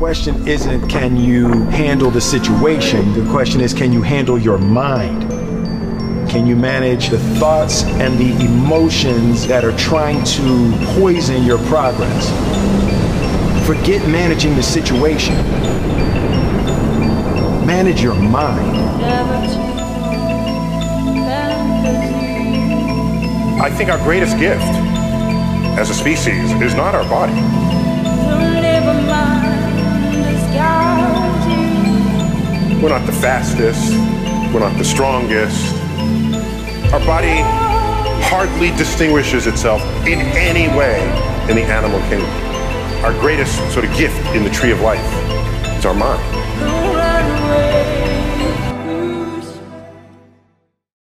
question isn't can you handle the situation? The question is, can you handle your mind? Can you manage the thoughts and the emotions that are trying to poison your progress? Forget managing the situation. Manage your mind. I think our greatest gift as a species is not our body. We're not the fastest, we're not the strongest. Our body hardly distinguishes itself in any way in the animal kingdom. Our greatest sort of gift in the tree of life is our mind.